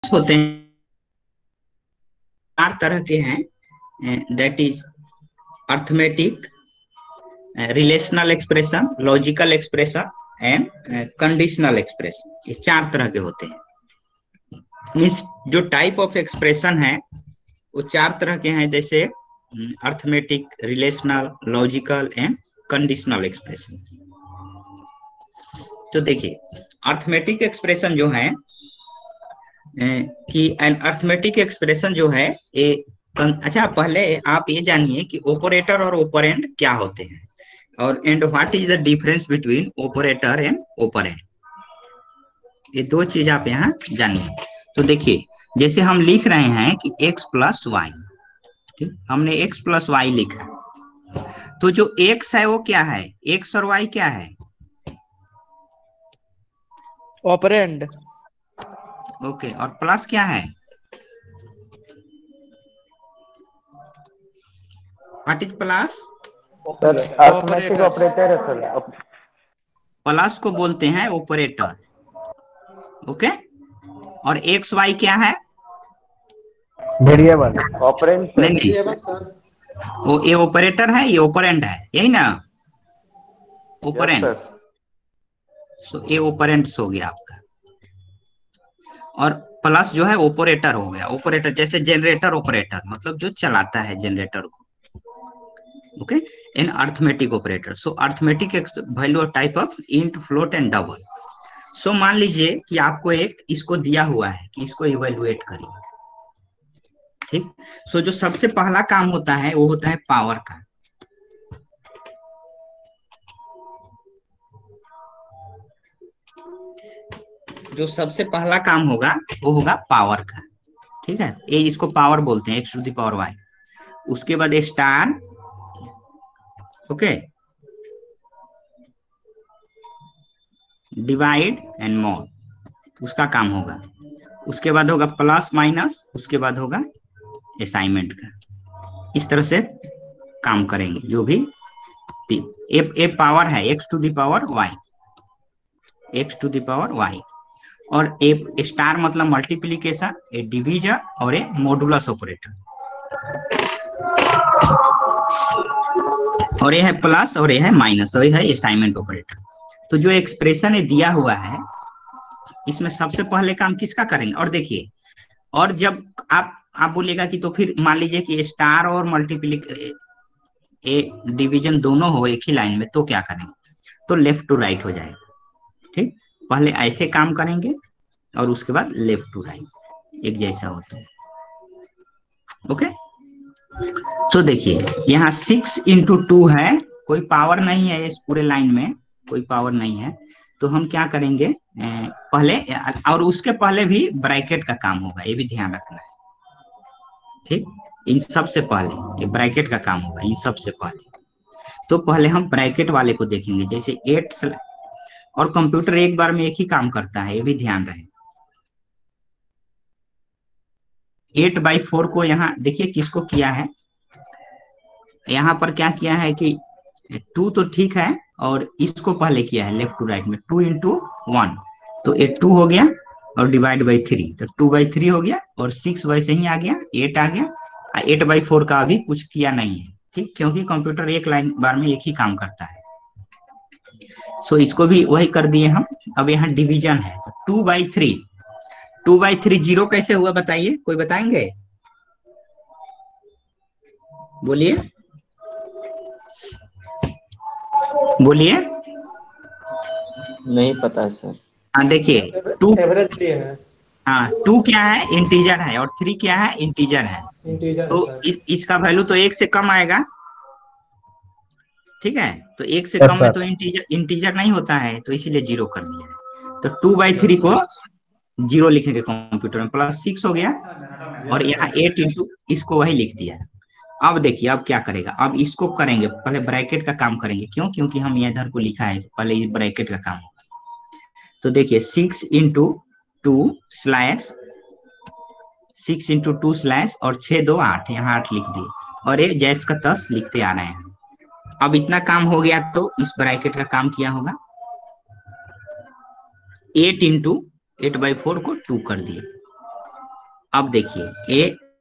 होते हैं, चार तरह के हैं, that is arithmetic, relational expression, logical expression and conditional expression. ये चार तरह के होते हैं। मीन्स जो टाइप ऑफ एक्सप्रेशन है वो चार तरह के हैं, जैसे arithmetic, relational, logical and conditional expression. तो देखिए, अर्थमेटिक एक्सप्रेशन जो है कि एन अर्थमेटिक एक्सप्रेशन जो है ये अच्छा, पहले आप ये जानिए कि ऑपरेटर और ऑपरेंड क्या होते हैं, और and what is the difference between operator and operand. ये दो चीज आप यहाँ जानिए। तो देखिए, जैसे हम लिख रहे हैं कि x प्लस वाई, ठीक, हमने x प्लस वाई लिखा, तो जो x है वो क्या है, x और y क्या है? ऑपरेंड। ओके, और प्लस क्या है? What is plus? Sir arithmetic operators. Operator है सर। प्लस को बोलते हैं ऑपरेटर। ओके, और एक्स वाई क्या है? वेरिएबल ऑपरेंड नहीं सर। नहीं, वेरिएबल सर। वो ये ऑपरेटर है, ये ऑपरेंड है, यही ना? Yes sir. ओपरेंड्स। सो ये ऑपरेंड्स हो गया आपका, और प्लस जो है ऑपरेटर हो गया। ऑपरेटर जैसे जनरेटर ऑपरेटर, मतलब जो चलाता है जनरेटर को। Okay, in arithmetic operator. So arithmetic value type of int, float and double. So मान लीजिए कि आपको एक इसको दिया हुआ है कि इसको इवेलुएट करिए, ठीक। सो जो सबसे पहला काम होता है वो होता है पावर का। जो सबसे पहला काम होगा वो होगा पावर का, ठीक है। ये इसको पावर बोलते हैं, X to the power Y. उसके बाद star, okay, divide and mod, उसका काम होगा। उसके बाद होगा प्लस माइनस, उसके बाद होगा असाइनमेंट का। इस तरह से काम करेंगे जो भी। ए पावर है X to the power Y, X to the power Y. और ए स्टार मतलब मल्टीप्लीकेशन, ए डिवीजन और ए मॉडुलस ऑपरेटर। और ये है प्लस और ये है माइनस, और ये है असाइनमेंट ऑपरेटर। तो जो एक्सप्रेशन ये दिया हुआ है, इसमें सबसे पहले काम किसका करेंगे? और देखिए, और जब आप बोलिएगा कि तो फिर मान लीजिए कि स्टार और मल्टीप्लिक ए डिवीजन दोनों हो एक ही लाइन में, तो क्या करेंगे? तो लेफ्ट टू राइट हो जाएगा, ठीक। पहले ऐसे काम करेंगे और उसके बाद लेफ्ट टू राइट एक जैसा होता है। ओके, सो देखिए, यहाँ 6 × 2 है, कोई पावर नहीं है इस पूरे लाइन में, कोई पावर नहीं है। तो हम क्या करेंगे, पहले, और उसके पहले भी ब्रैकेट का काम होगा, ये भी ध्यान रखना है, ठीक। इन सब से पहले ये ब्रैकेट का काम होगा, इन सब से पहले। तो पहले हम ब्रैकेट वाले को देखेंगे, जैसे 8, और कंप्यूटर एक बार में एक ही काम करता है, ये भी ध्यान रहे। 8/4 को यहाँ देखिए किसको किया है, यहाँ पर क्या किया है कि 2 तो ठीक है, और इसको पहले किया है लेफ्ट टू राइट में, 2 × 1, तो 2 हो गया, और डिवाइड बाई 3, तो 2/3 हो गया, और 6 वैसे ही आ गया, 8 आ गया। 8/4 का अभी कुछ किया नहीं है, ठीक, क्योंकि कंप्यूटर एक लाइन बार में एक ही काम करता है। सो इसको भी वही कर दिए हम। अब यहाँ डिवीजन है, तो 2/3, 2/3 जीरो कैसे हुआ बताइए, कोई बताएंगे? बोलिए बोलिए। नहीं पता सर। हाँ देखिए, 2, एवरेज लिए है। हाँ 2 क्या है, इंटीजर है, और 3 क्या है, इंटीजर है। इंटीजर है तो सर। इसका वैल्यू तो 1 से कम आएगा, ठीक है। तो 1 से कम में तो इंटीजर इंटीजर नहीं होता है, तो इसीलिए जीरो कर दिया है। तो 2/3 को जीरो लिखेंगे कंप्यूटर में, +6 हो गया, और यहाँ 8 × इसको वही लिख दिया। अब देखिए, अब क्या करेगा, अब इसको करेंगे, पहले ब्रैकेट का काम करेंगे। क्यों? क्योंकि हम ये इधर को लिखा है, पहले ये ब्रैकेट का काम होगा। तो देखिए, 6 × 2 और 6×2 = 8, यहाँ 8 लिख दिए, और ये जैस का तस लिखते आ रहे हैं। अब इतना काम हो गया, तो इस ब्रैकेट का काम किया होगा, 8 × 8/4 को 2 कर दिए, अब देखिए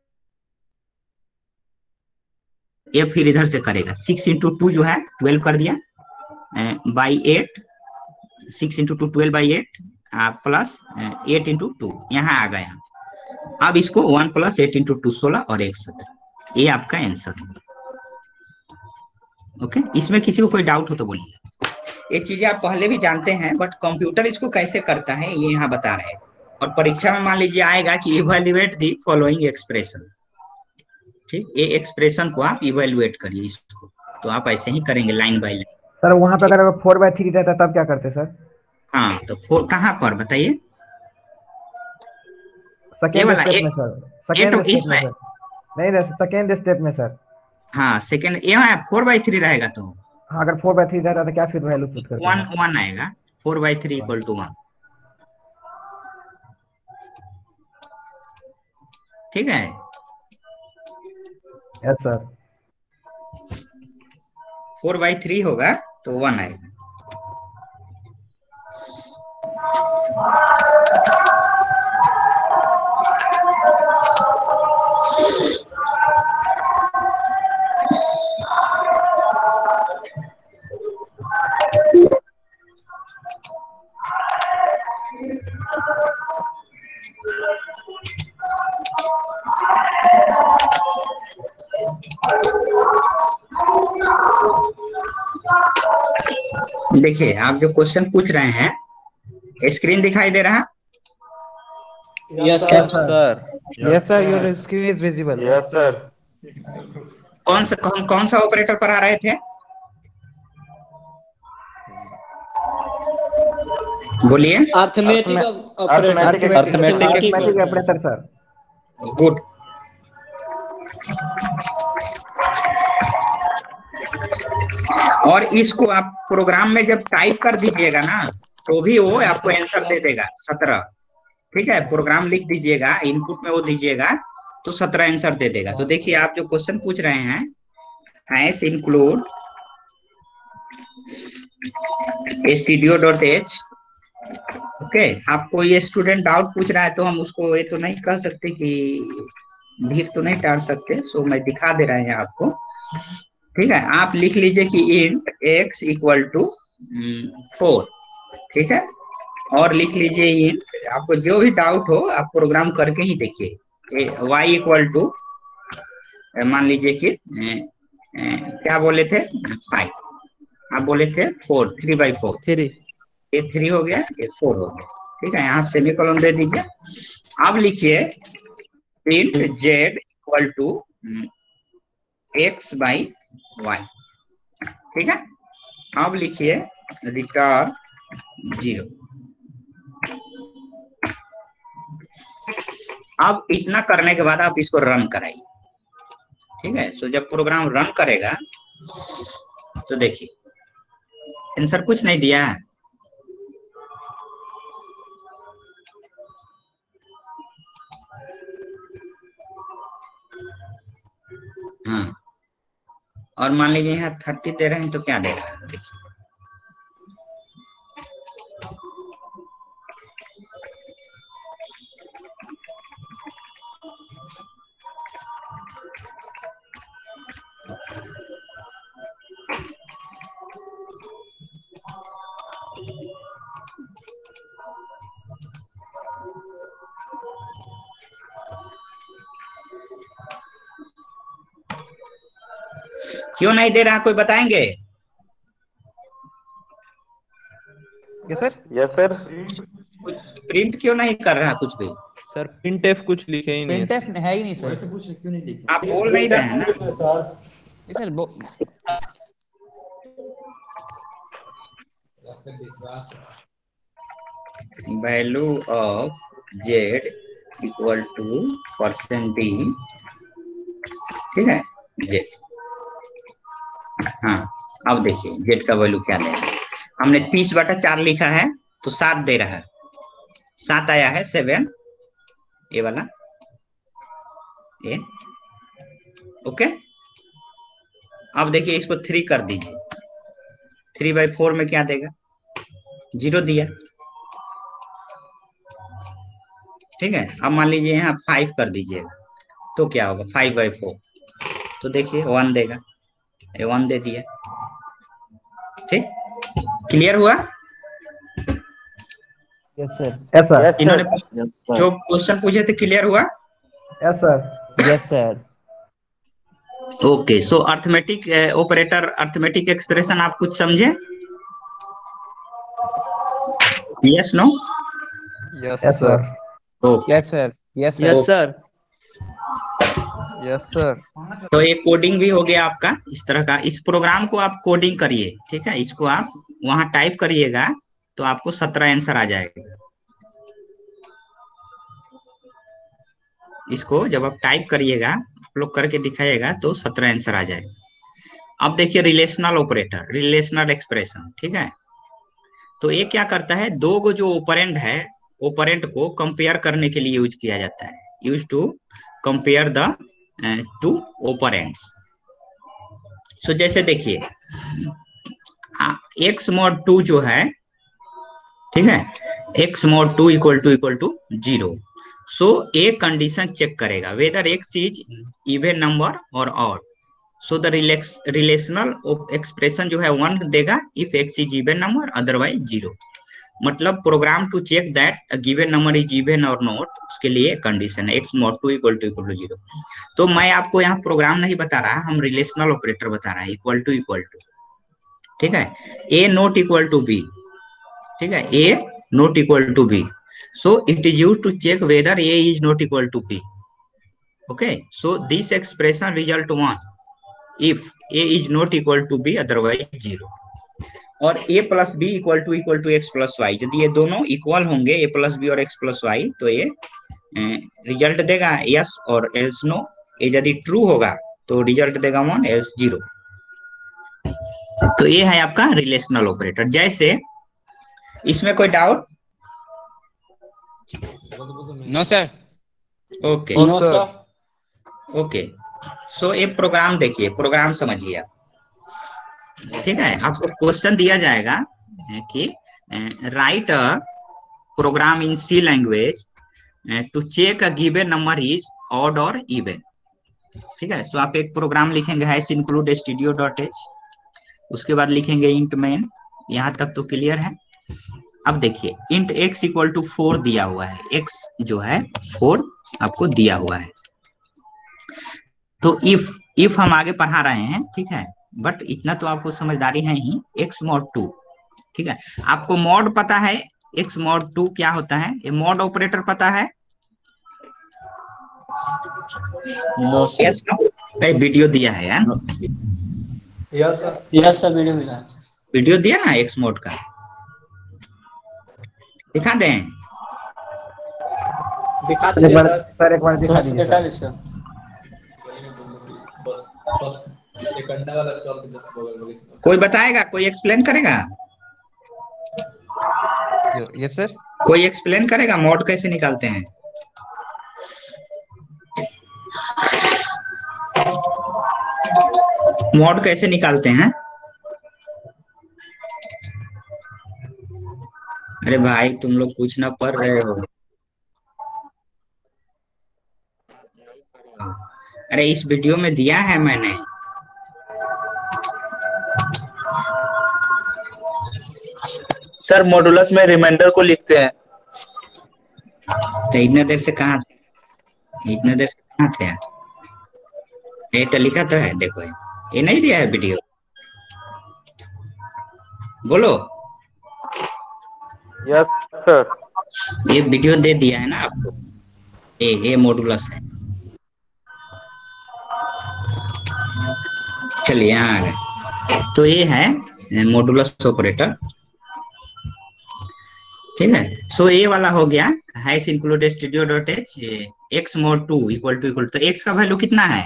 ये फिर इधर से करेगा 6 × 2 जो है 12 कर दिया, बाई 8, 6 × 2 12/8 प्लस 8 × 2 यहाँ आ गया। अब इसको 1 + 8 × 2 16 और 1 17, ये आपका आंसर है। ओके, इसमें किसी को कोई डाउट हो तो बोलिए। ये चीजें आप पहले भी जानते हैं, बट कंप्यूटर इसको कैसे करता है ये यहाँ बता रहे हैं। और परीक्षा में मान लीजिए आएगा कि इवेल्युएट दी फॉलोइंग एक्सप्रेशन, ठीक, ये एक्सप्रेशन को आप इवेल्युएट करिए इसको, तो आप ऐसे ही करेंगे लाइन बाय लाइन। सर वहां पे अगर 4/3 रहता तब क्या करते सर? हाँ, तो 4 कहाँ पर बताइए? ये सेकेंड वाला स्टेप ए, में सर, ए सेकेंड तो स्टेप में इसमें, सर, नहीं नहीं सेकेंड स्टेप में सर। हाँ सेकेंड, यहाँ 4/3 रहेगा तो हाँ अगर 4/3 रहता तो क्या फिर वैल्यू पुट करते वन हैं? वन आएगा, 4/3 = 1, ठीक है। Yes sir. 4/3 होगा तो 1 आएगा। देखिए आप जो क्वेश्चन पूछ रहे हैं, स्क्रीन दिखाई दे रहा? Yes sir. Yes sir, your screen is visible. Yes sir. कौन सा ऑपरेटर पर आ रहे थे? बोलिए। Arithmetic arithmetic operator sir. Good. और इसको आप प्रोग्राम में जब टाइप कर दीजिएगा ना, तो भी वो आपको आंसर दे देगा 17, ठीक है। प्रोग्राम लिख दीजिएगा, इनपुट में वो दीजिएगा तो 17 आंसर दे देगा। तो देखिए आप जो क्वेश्चन पूछ रहे हैं, हैश इंक्लूड studio.h, ओके। आपको ये स्टूडेंट डाउट पूछ रहा है तो हम उसको ये तो नहीं कह सकते कि भीड़ तो नहीं टाल सकते, सो मैं दिखा दे रहे हैं आपको, ठीक है। आप लिख लीजिए कि इंट x = 4, ठीक है। और लिख लीजिए इंट, आपको जो भी डाउट हो आप प्रोग्राम करके ही देखिए। y = मान लीजिए कि क्या बोले थे 5, आप बोले थे 4, 3/4, 3 ये 3 हो गया, ये 4 हो गया, ठीक है। यहाँ सेमीकोलन दे दीजिए। अब लिखिए इंट z = x/y, ठीक है। अब लिखिए रिटर्न 0। अब इतना करने के बाद आप इसको रन कराइए, ठीक है। तो जब प्रोग्राम रन करेगा तो देखिए आंसर कुछ नहीं दिया है, हाँ। और मान लीजिए यहाँ 30 दे रहे हैं तो क्या दे रहा है देखिए, क्यों नहीं दे रहा कोई बताएंगे? Yes sir. Yes sir. कुछ प्रिंट क्यों नहीं कर रहा कुछ भी? सर प्रिंटफ कुछ लिखे ही नहीं है प्रिंटफ है ही नहीं सर। आप बोल नहीं रहे हैं ना sir value of z = %d, ठीक है z। हाँ, अब देखिए z का वैल्यू क्या देगा। हमने 30/4 लिखा है तो 7 दे रहा है, 7 आया है 7, ये वाला ये, ओके। अब देखिए इसको 3 कर दीजिए, 3/4 में क्या देगा, 0 दिया, ठीक है, अब मान लीजिए यहाँ 5 कर दीजिएगा तो क्या होगा, 5/4, तो देखिए 1 देगा, ये 1 दे दिया। ठीक, क्लियर हुआ? Yes sir. Yes sir. Yes इन्होंने सर। जो क्वेश्चन पूछे थे क्लियर हुआ? Yes sir. Yes sir. Okay, so arithmetic operator, arithmetic expression आप कुछ समझे? Yes, no? Yes yes sir. Sir. Okay. Yes sir. Yes sir. Yes sir. Yes sir. तो ये कोडिंग भी हो गया आपका इस तरह का। इस प्रोग्राम को आप कोडिंग करिए, ठीक है, इसको आप वहां टाइप करिएगा तो आपको 17 आंसर आ जाएगा। इसको जब आप टाइप करिएगा, आप लोग करके दिखाइएगा तो 17 आंसर आ जाएगा। अब देखिए रिलेशनल ऑपरेटर, रिलेशनल एक्सप्रेशन, ठीक है। तो ये क्या करता है, दो गो जो ओपरेंड है, ओपरेंड को कंपेयर करने के लिए यूज किया जाता है, use to compare the two operands. So जैसे देखिए एक्स मॉड 2 जो है, ठीक है, X mod 2 equal to 0। So एक कंडीशन चेक करेगा whether X is even number और odd. So the relational expression जो है 1 देगा if X is even number, otherwise 0। मतलब program to check that given number is even और not, उसके लिए कंडीशन है एक्स मॉड 2 इक्वल टू 0। तो मैं आपको यहाँ प्रोग्राम नहीं बता रहा, हम रिलेशनल ऑपरेटर बता रहा है, इक्वल टू, ठीक है। A not equal to B, ठीक है, A not equal to B, so it is used to check whether a is not equal to b. Okay, so this expression result 1 if a is not equal to b, otherwise 0। और a plus B equal to X plus Y, यदि ये दोनों equal होंगे, a plus B और x plus Y, तो ये result देगा yes और एल्स नो। ये यदि ट्रू होगा तो रिजल्ट देगा 1, एल्स 0। तो ये है आपका रिलेशनल ऑपरेटर। जैसे इसमें कोई doubt? No sir. Okay no sir. Okay, so ये प्रोग्राम देखिए, प्रोग्राम समझिए आप, ठीक है। आपको क्वेश्चन दिया जाएगा कि write a program in C language to check a given number is odd और इवन, ठीक है। सो आप एक प्रोग्राम लिखेंगे हैश इंक्लूड studio.h, उसके बाद लिखेंगे इंट मेन। यहाँ तक तो क्लियर है? अब देखिए इंट x इक्वल टू 4 दिया हुआ है, x जो है 4 आपको दिया हुआ है। तो इफ हम आगे पढ़ा रहे हैं, ठीक है, बट इतना तो आपको समझदारी है ही, x मॉड 2, ठीक है। आपको मॉड पता है, x मॉड 2 क्या होता है, ये मॉड ऑपरेटर पता है? No sir. Yes no? Video दिया है यार, yes sir. Yes sir, video मिला। वीडियो दिया ना x मॉड का, दिखा दें? दिखा एक दीजिए बार सर। सर, एक बार दिखा दीजिए दिखा सर। दीजिए सर। एक अंडा वाला चॉप दे बगल में। कोई बताएगा, कोई एक्सप्लेन करेगा? Yes sir. कोई एक्सप्लेन करेगा मॉड कैसे निकालते हैं? मॉड कैसे निकालते हैं? अरे भाई तुम लोग कुछ ना पढ़ रहे हो। अरे इस वीडियो में दिया है मैंने। सर मॉडुलस में रिमाइंडर को लिखते हैं। तो इतने देर से कहाँ थे, इतने देर से कहाँ थे यार? ये तो लिखा तो है, देखो ये नहीं दिया है वीडियो, बोलो। Yes sir. ये वीडियो दे दिया है ना आपको, ये मॉडुलस है। चलिए यहाँ आ गए। तो ये है मॉडुलस ऑपरेटर, ठीक है। सो ये वाला हो गया hash include studio.h x mod 2 equal to, तो x का वैल्यू कितना है?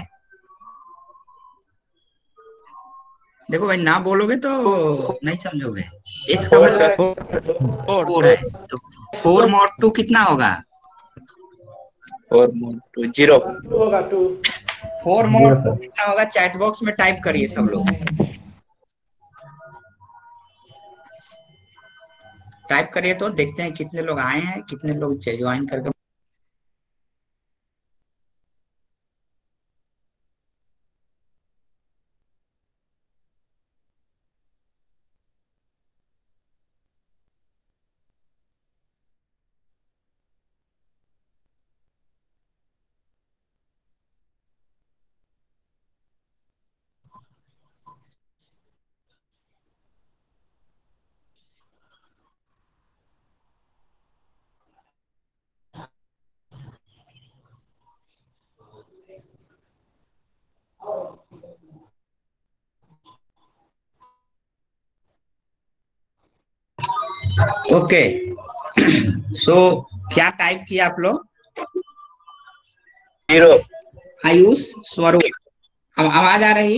देखो भाई ना बोलोगे तो नहीं समझोगे। x का वैल्यू 4 है, तो 4 mod 2 कितना होगा? 4 mod 2 0। 4 mod 2 कितना होगा? चैट बॉक्स में टाइप करिए सब लोग, टाइप करिए तो देखते हैं कितने लोग आए हैं, कितने लोग ज्वाइन करके ओके। सो क्या टाइप किया आप लोग? 0। आयुष स्वरूप, अब आवाज आ रही?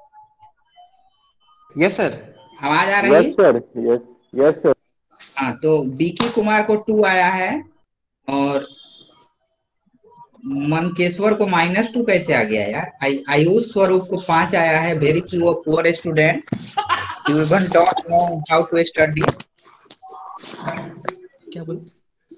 Yes, sir. आवाज आ रही? Yes, sir. Yes. Yes, sir. हाँ, तो बीकी कुमार को 2 आया है और मनकेश्वर को -2 कैसे आ गया यार? आयुष स्वरूप को 5 आया है। Very poor student, you even don't know how to study. क्या बोल?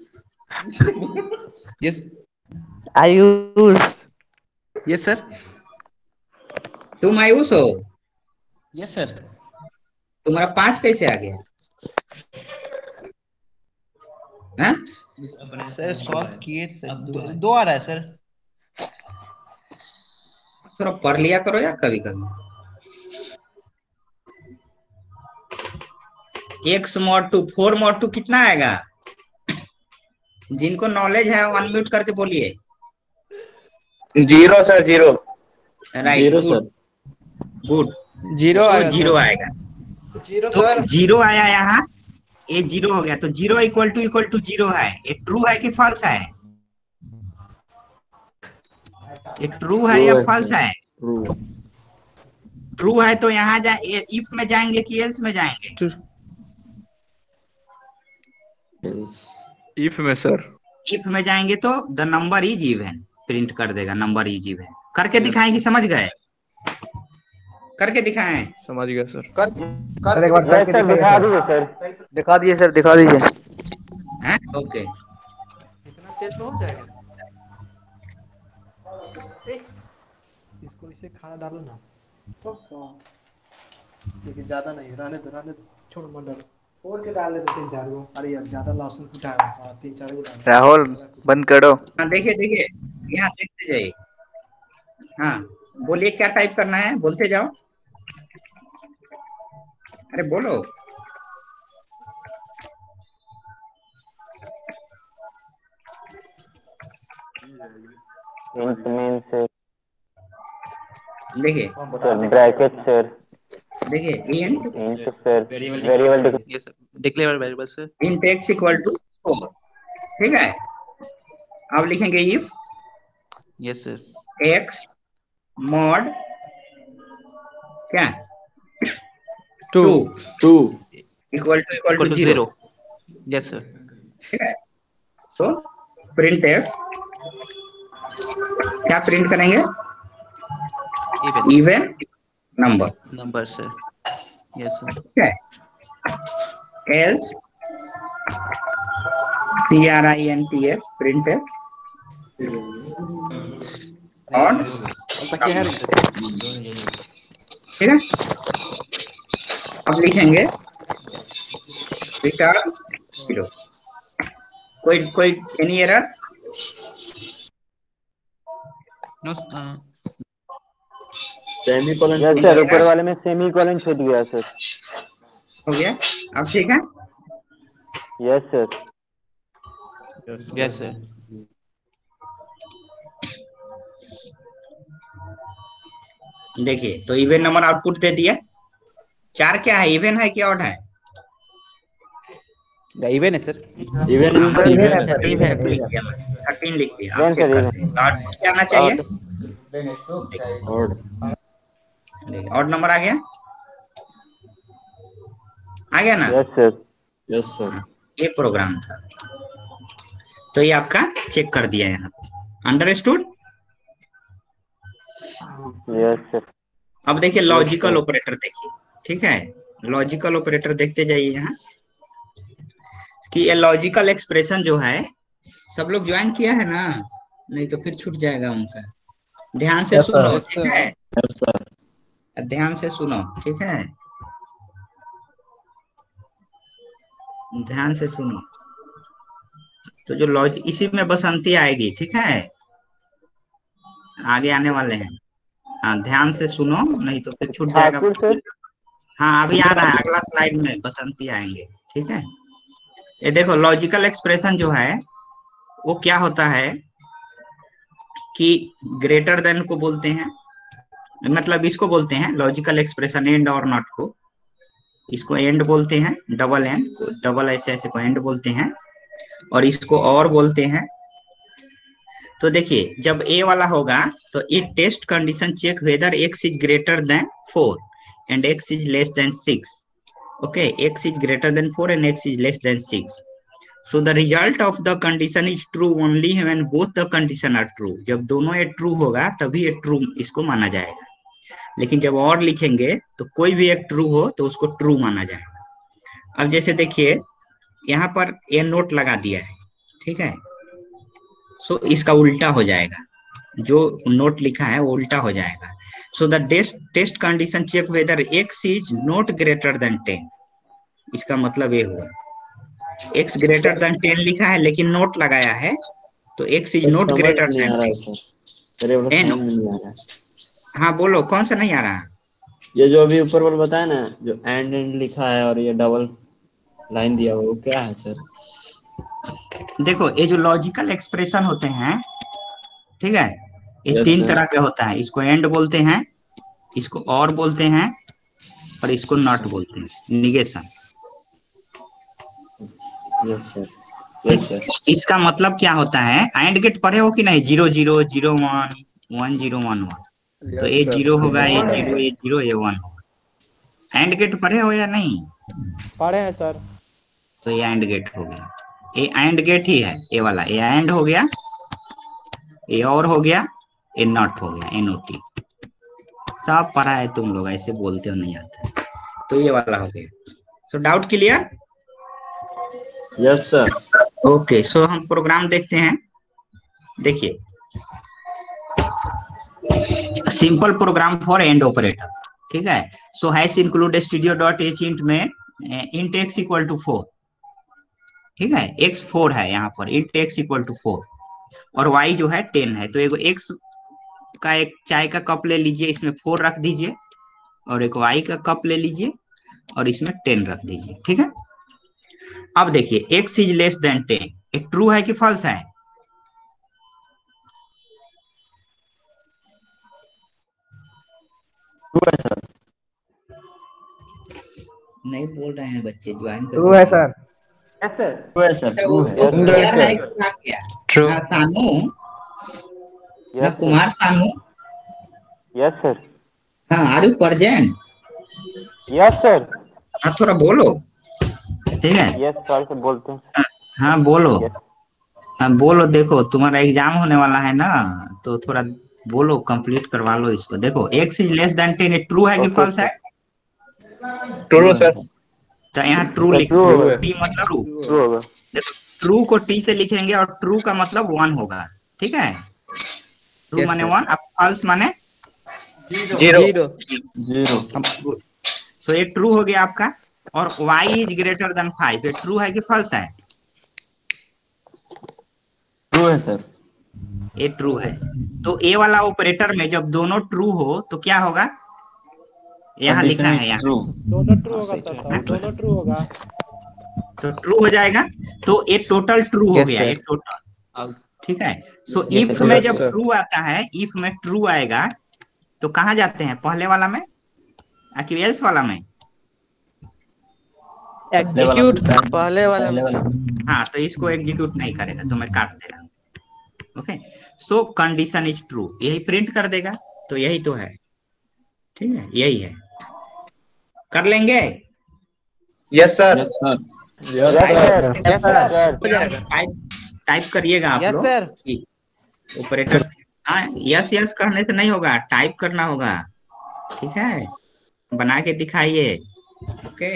Yes. आयुष। Yes, sir. तुम आयुष हो? Yes, sir. तुम्हारा 5 कैसे आ गया? हाँ? सर सॉल्व किए सर, दो आ रहा है सर। थोड़ा पढ़ लिया करो यार कभी कभी। x mod 2 4 mod 2 कितना आएगा? जिनको नॉलेज है वो अनम्यूट करके बोलिए। 0 sir, 0। Right, 0, sir. Good. Zero तो आया 0 सर। आएगा। जीरो तो सर। 0 आया यहाँ, ये 0 हो गया। तो 0 इक्वल टू 0 है। ये ट्रू है कि फॉल्स है? ये ट्रू है True या है, फॉल्स sir. है? True. ट्रू है तो यहाँ इफ में जाएंगे कि एल्स में जाएंगे? Yes. इफ में सर। इफ में जाएंगे तो the number is even print कर देगा। नंबर इज इवन करके दिखाएं कि समझ गए? करके दिखाएं। समझ गया सर। सर एक बार Yes, करके sir. दिखा दिखाइए दीजिए सर. दिखा दीजिए सर. दिखा दीजिए. हैं? ओके। इसको इसे खाना डालो ना, लेकिन ज्यादा नहीं, रहने दो, छोड़ मत डालो। और के डाल दो 3-4 गो। अरे यार ज्यादा लहसुन कुटाया हुआ, 3-4 गो डाल। राहुल बंद करो. हाँ, देखिए देखिए, यहाँ देखते जाइए। हाँ, बोलिए क्या टाइप करना है, बोलते जाओ। अरे बोलो। Int means देखिए sir bracket sir. देखिए, Int sir. Variable. Yes, sir. Declare variable sir. int x equal to 4, ठीक है। अब लिखेंगे if Yes, sir. x mod क्या 2 2 इक्वल टू 0, 0. Yes, sir. ठीक है। तो प्रिंट f क्या प्रिंट करेंगे? Even even number, number sir. Yes, sir. ठीक है। एल्स printf प्रिंट f और ठीक है। अब लिखेंगे रिटर्न 0। कोई any error? No. Semicolon. Yes sir. ऊपर वाले में semicolon छूट गया सर. हो गया? अब ठीक है। Yes sir. Yes, sir. देखिए, तो इवन नंबर आउटपुट दे दिया। 4 क्या है, इवन है कि ऑड है? Even है सर. Even है. 13 लिख दिया मैं, 13 लिख दिया। आप चेक करते हैं। तो आउटपुट क्या आना चाहिए? Odd. देखिए, ऑड नंबर आ गया, आ गया ना? Yes sir. Yes sir. ये प्रोग्राम था, तो ये आपका चेक कर दिया यहाँ। अंडरस्टूड? Yes sir. अब देखिए लॉजिकल sir. ऑपरेटर देखिए, ठीक है। लॉजिकल ऑपरेटर देखते जाइए यहाँ कि ये लॉजिकल एक्सप्रेशन जो है, सब लोग ज्वाइन किया है ना? नहीं तो फिर छूट जाएगा उनका। ध्यान से सुनो, ठीक है। Yes sir. ध्यान से सुनो, ठीक है। ध्यान से सुनो। तो जो लॉजिक, इसी में बसंती आएगी, ठीक है। आगे आने वाले हैं। हाँ, ध्यान से सुनो, नहीं तो फिर छूट जाएगा। ठाकुर सर. हाँ, अभी आ रहा है, अगला स्लाइड में बसंती आएंगे, ठीक है। ये देखो, लॉजिकल एक्सप्रेशन जो है वो क्या होता है कि ग्रेटर देन को बोलते हैं, मतलब इसको बोलते हैं लॉजिकल एक्सप्रेशन, एंड और नॉट को। इसको एंड बोलते हैं, डबल एंड, डबल ऐसे ऐसे को एंड बोलते हैं, और इसको और बोलते हैं। तो देखिए जब ए वाला होगा तो it test condition check whether x is greater than 4 and x is less than 6। Okay, x is greater than 4 and x is less than 6। So the result of the condition is true only when both the condition are true। जब दोनों ये true होगा तभी ये true इसको माना जाएगा, लेकिन जब और लिखेंगे तो कोई भी एक ट्रू हो तो उसको ट्रू माना जाएगा। अब जैसे देखिए यहाँ पर ये नोट लगा दिया है, ठीक है, सो इसका उल्टा हो जाएगा, जो नोट लिखा है वो उल्टा हो जाएगा। So the test condition check whether x is not greater than 10। इसका मतलब ये हुआ x ग्रेटर देन 10 लिखा है लेकिन नोट लगाया है, तो x is not greater than 10। हाँ बोलो, कौन सा नहीं आ रहा? ये जो अभी ऊपर वाला बताया ना, जो एंड लिखा है और ये डबल लाइन दिया हुआ, वो क्या है सर? देखो ये जो लॉजिकल एक्सप्रेशन होते हैं, ठीक है, ये तीन तरह के होता है। इसको एंड बोलते हैं, इसको और बोलते हैं, और इसको नॉट बोलते हैं, negation. Yes sir, yes sir. इसका मतलब क्या होता है, एंड गेट पढ़े हो कि नहीं? 0 0 0 1 1 0 1 1, तो ये 0 होगा, ये 0, ये 0, ये 1 होगा। एंड गेट पढ़े हो या नहीं? पढ़े हैं सर। तो ये एंड गेट हो गया, ये एंड गेट ही है, ये वाला, ये एंड हो गया, ये और हो गया, ये नॉट हो गया, NOT। सब पढ़ा है तुम लोग, ऐसे बोलते हो नहीं आता। तो ये वाला हो गया। So doubt clear? Yes sir. Okay, so हम प्रोग्राम देखते हैं। देखिए simple program for and operator, ठीक है। So hash include studio.h int main int x equal to 4, ठीक है, x 4 है यहाँ पर, इंट x इक्वल टू 4 और y जो है 10 है। तो एक x का एक चाय का कप ले लीजिए, इसमें 4 रख दीजिए, और एक y का कप ले लीजिए और इसमें 10 रख दीजिए, ठीक है। अब देखिए x इज लेस देन 10, ये ट्रू है कि फॉल्स है? ट्रू है सर। नहीं बोल रहे हैं बच्चे, ज्वाइन कर। ट्रू है सर। यस सर, ट्रू है सर, ट्रू है। True. Sanu, Kumar Sanu. Yes sir. हाँ, are you present? Yes sir. हाँ थोड़ा बोलो, ठीक है। यस सर से बोलते हैं। हाँ बोलो, हाँ बोलो। देखो तुम्हारा एग्जाम होने वाला है ना, तो थोड़ा बोलो, कंप्लीट करवा लो इसको। देखो x इज लेस देन 10, ये ट्रू है कि फॉल्स है? True sir. तो यहाँ ट्रू लिखो, t मतलब ट्रू होगा। देखो ट्रू को t से लिखेंगे और ट्रू का मतलब 1 होगा, ठीक है। ट्रू माने 1, अब फॉल्स माने 0। सो ये ट्रू हो गया आपका। और y इज ग्रेटर देन 5, ये ट्रू है कि फॉल्स है? ट्रू है सर। ये ट्रू है। तो ए वाला ऑपरेटर में जब दोनों ट्रू हो तो क्या होगा? यहाँ लिखा है, यहाँ दोनों ट्रू होगा सर, दोनों ट्रू होगा तो ट्रू हो जाएगा। तो ये टोटल ट्रू हो गया, ये टोटल, ठीक है। सो इफ में जब ट्रू आता है, इफ में ट्रू आएगा तो कहाँ जाते हैं? पहले वाला में कि एल्स वाला में? एग्जीक्यूट पहले वाला में। हाँ, तो इसको एग्जीक्यूट नहीं करेगा, तो मैं काट दे रहा हूँ। Okay, so condition is true, यही प्रिंट कर देगा। तो यही तो है, ठीक है, यही है। कर लेंगे? Yes sir. टाइप करिएगा आप लोग। Yes sir. ऑपरेटर, हाँ यस यस कहने से नहीं होगा, टाइप करना होगा, ठीक है। बना के दिखाइए। ओके,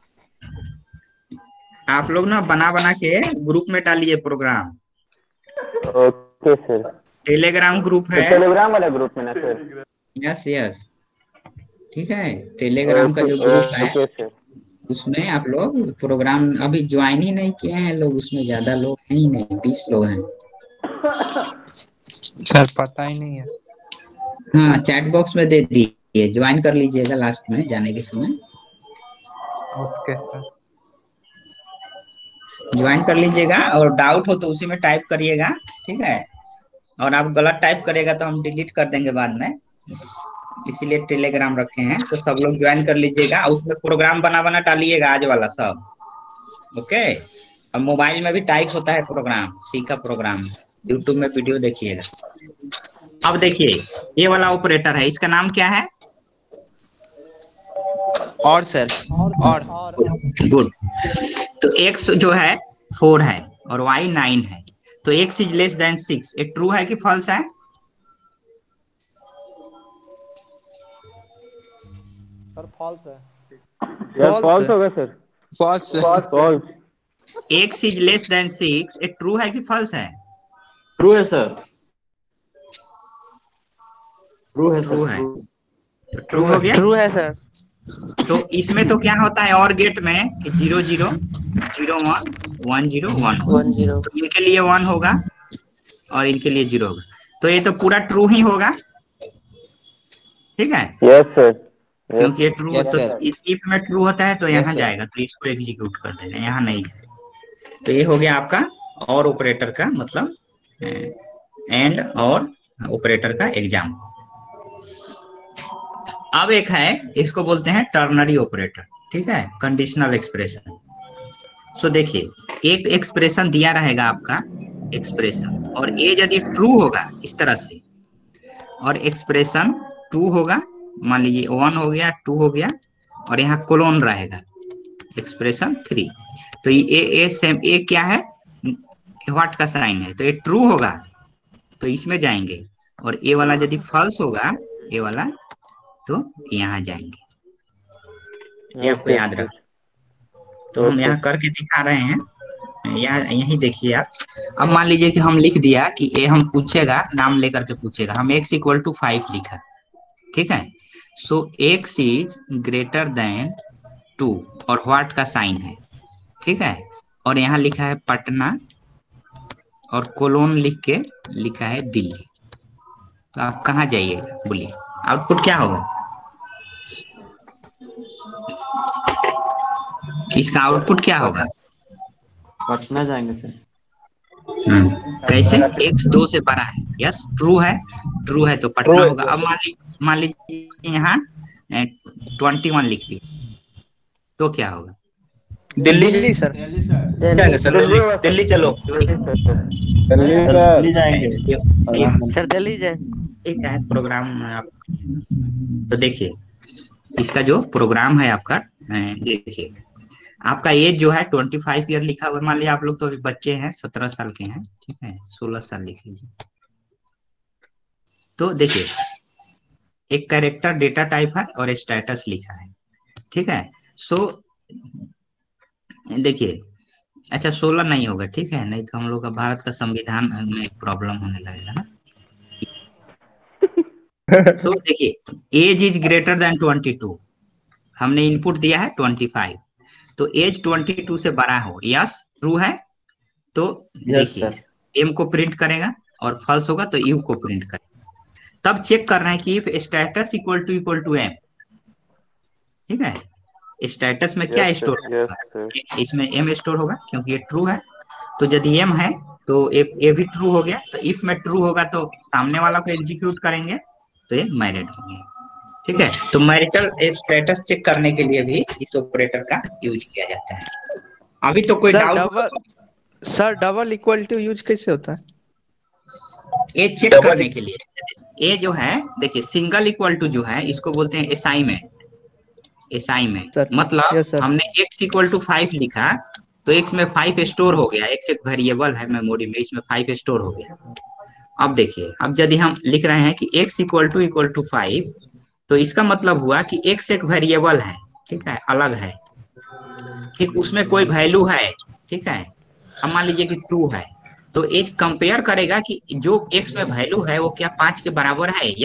आप लोग ना बना बना के ग्रुप में डालिए program. Okay sir. Telegram group है, टेलीग्राम वाला ग्रुप में ना सर? यस यस, ठीक है। टेलीग्राम का जो ग्रुप है उसमें आप लोग प्रोग्राम अभी ज्वाइन ही नहीं किए हैं लोग, उसमें ज्यादा लोग हैं ही नहीं, 20 लोग हैं सर। पता ही नहीं है। हाँ, चैट बॉक्स में दे दिए, ज्वाइन कर लीजिएगा लास्ट में जाने के समय। ओके सर, ज्वाइन कर लीजिएगा, और डाउट हो तो उसी में टाइप करिएगा, ठीक है। और आप गलत टाइप करेगा तो हम डिलीट कर देंगे बाद में, इसीलिए टेलीग्राम रखे हैं, तो सब लोग ज्वाइन कर लीजिएगा। उसमें प्रोग्राम बना बना डालिएगा आज वाला सब। ओके, अब मोबाइल में भी टाइप होता है प्रोग्राम, सी का प्रोग्राम, यूट्यूब में वीडियो देखिएगा। अब देखिए ये वाला ऑपरेटर है, इसका नाम क्या है? और सर और गुड। तो x जो है 4 है और y 9 है, तो x इज लेस देन 6, ये ट्रू है कि फॉल्स है? सर फॉल्स है। फॉल्स होगा sir. False false. x is less than 6, ये ट्रू है कि फॉल्स है? ट्रू है सर। ट्रू है ट्रू सर। है, तो ट्रू हो गया। ट्रू है सर। तो इसमें तो क्या होता है और गेट में कि 0 0 0 1 1 0 1 1 0। तो इनके लिए 1 होगा और इनके लिए 0 होगा, तो ये तो पूरा ट्रू ही होगा, ठीक है? Yes sir. क्योंकि ये ट्रू Yes, तो sir. इफ में ट्रू होता है तो यहाँ sir. जाएगा, तो इसको एग्जीक्यूट कर देगा, यहाँ नहीं जाएगा। तो ये हो गया आपका और ऑपरेटर का मतलब एंड और ऑपरेटर का एग्जाम। अब एक है, इसको बोलते हैं टर्नरी ऑपरेटर, ठीक है, कंडीशनल एक्सप्रेशन। सो देखिए एक एक्सप्रेशन दिया रहेगा आपका एक्सप्रेशन, और ये यदि ट्रू होगा इस तरह से, और एक्सप्रेशन ट्रू होगा, मान लीजिए 1 हो गया 2 हो गया, और यहाँ कोलोन रहेगा एक्सप्रेशन 3, तो ये सेम ये क्या है, व्हाट का साइन है, तो ये ट्रू होगा तो इसमें जाएंगे, और ये वाला यदि फॉल्स होगा ये वाला तो यहाँ जाएंगे। ये आपको याद रख, तो हम यहाँ करके दिखा रहे हैं, यहाँ यही देखिए आप। अब मान लीजिए कि हम लिख दिया कि ये हम पूछेगा, नाम लेकर के पूछेगा, हम x इक्वल टू 5 लिखा, ठीक है? So x is greater than 2 और व्हाट का साइन है, ठीक है? और यहाँ लिखा है पटना और कोलोन लिख के लिखा है दिल्ली, तो आप कहाँ जाइएगा बोलिए, आउटपुट क्या होगा? इसका आउटपुट क्या होगा? पटना जाएंगे सर। कैसे? x 2 से बड़ा है, यस ट्रू है, ट्रू है तो पटना होगा। अब मान लीजिए यहाँ 21 लिख दी तो क्या होगा? दिल्ली सर। जाएंगे सर, दिल्ली चलो। दिल्ली जाएंगे सर दिल्ली जाएंगे। ठीक है, प्रोग्राम आप तो देखिए, इसका जो प्रोग्राम है आपका, देखिए आपका एज जो है 25 ईयर लिखा हुआ है। मान लीजिए आप लोग तो अभी बच्चे हैं, 17 साल के हैं, ठीक है, 16 साल लिख लीजिए। तो देखिए एक कैरेक्टर डेटा टाइप है और स्टेटस लिखा है, ठीक है? सो देखिए, अच्छा 16 नहीं होगा, ठीक है, नहीं तो हम लोग का भारत का संविधान में प्रॉब्लम होने लगेगा ना। सो देखिए एज इज ग्रेटर देन 22, हमने इनपुट दिया है 25, तो एज 22 से बड़ा हो, यस ट्रू है, तो देखिए एम को प्रिंट करेगा, और फॉल्स होगा तो यू को प्रिंट करेगा। तब चेक कर रहे हैं कि if status equal to M, ठीक है, स्टेटस में क्या स्टोर होगा, इसमें एम स्टोर होगा क्योंकि ये ट्रू है, तो यदि एम है तो ए भी ट्रू हो गया, तो इफ में ट्रू होगा तो सामने वाला को एग्जीक्यूट करेंगे तो ये मैरिड हो गया, ठीक है? तो मैरिटल स्टेटस चेक करने के लिए भी इस ऑपरेटर का यूज किया जाता है। अभी तो कोई doubt? Sir double equal to use कैसे होता है? ये चेक करने के लिए, ये जो है देखिए सिंगल इक्वल टू जो है इसको बोलते हैं असाइनमेंट। असाइनमेंट मतलब हमने x इक्वल टू 5 लिखा, तो x में 5 स्टोर हो गया, x एक वेरिएबल है मेमोरी में, इसमें 5 स्टोर हो गया। अब देखिए, अब यदि हम लिख रहे हैं कि x इक्वल टू 5, तो इसका मतलब हुआ कि x एक वेरिएबल है, ठीक है, अलग है, ठीक, उसमें कोई वैल्यू है, ठीक है। अब मान लीजिए कि 2 है, तो एज कंपेयर करेगा कि जो x में वैल्यू है वो क्या 5 के बराबर है।